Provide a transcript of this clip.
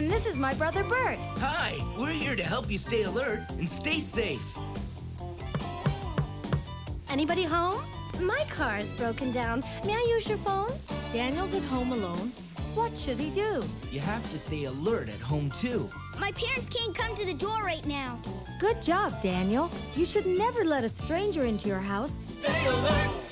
And this is my brother Bert. Hi, we're here to help you stay alert and stay safe. Anybody home? My car's broken down. May I use your phone? Daniel's at home alone. What should he do? You have to stay alert at home, too. My parents can't come to the door right now. Good job, Daniel. You should never let a stranger into your house. Stay alert.